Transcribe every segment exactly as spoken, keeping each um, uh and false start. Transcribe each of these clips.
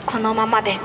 このままで。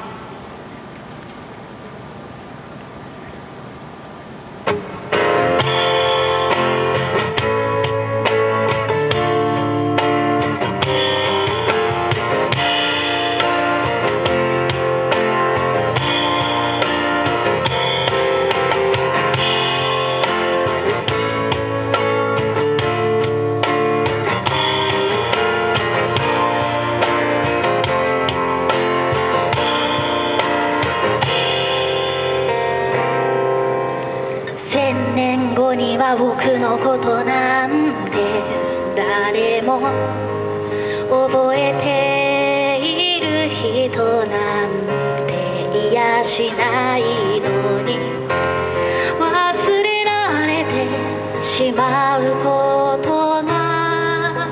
千年後には僕のことなんて誰も覚えている人なんていやしないのに、忘れられてしまうことが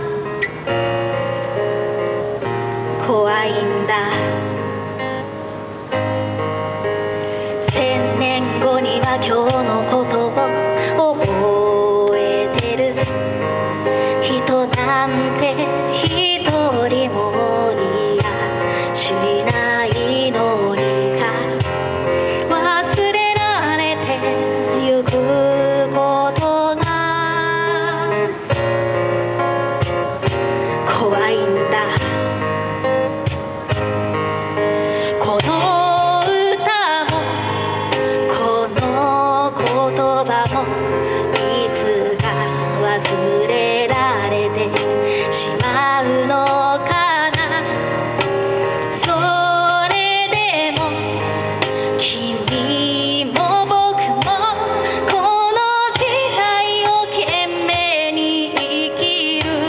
怖いんだ。千年後には今日のことを覚えてる人なんて一人もいやしないのにさ、忘れられてゆくことが怖いんだ。この歌もこの言葉もいつか忘れられてしまうのかな。それでも君も僕もこの時代を懸命に生きる。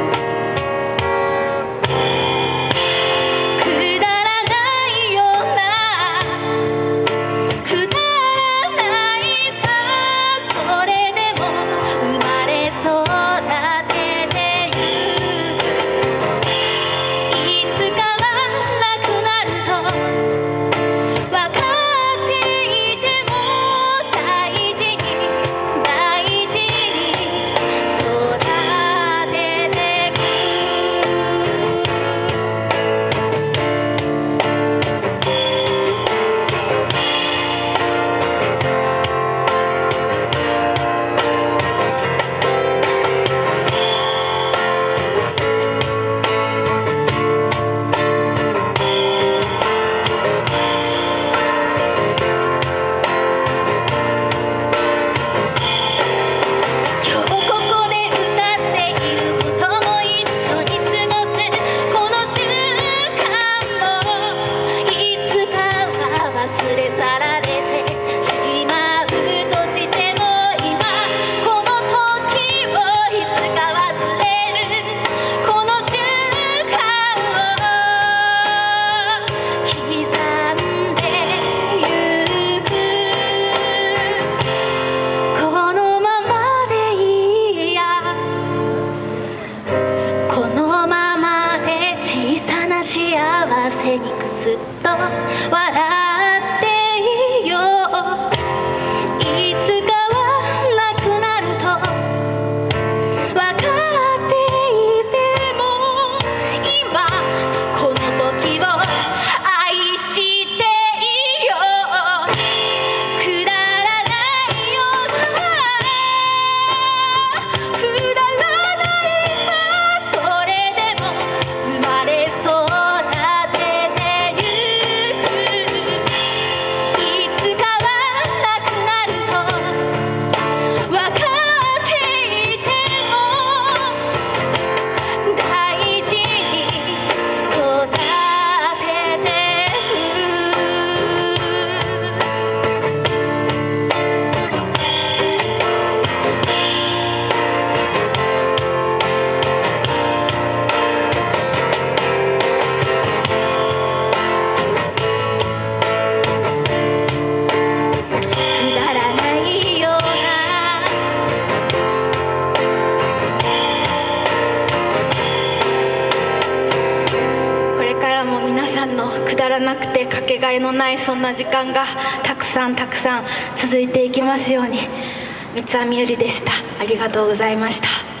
くだらないようなくだらないさ、それでも生まれ育ててゆく。いつかはなくなると分かっていても、大事に大事に育ててく。今日ここで歌っていることも一緒に過ごすこの瞬間も、いつかは忘れ去られてしまうとしても、今この時をいつか忘れるこの瞬間を刻んでゆく。このままでいいや、このままで小さな幸せにくすっと笑っていよう。いつかはなくなると分かっていても、今この時を愛していよう。くだらないようなくだらないさ、それでも生まれ育ててゆく。いつかはなくなると分かっていても、大事に育ててくだらないような。これからも皆さんのくだらなくてかけがえのないそんな時間がたくさんたくさん続いていきますように。三つ編みゆりでした。ありがとうございました。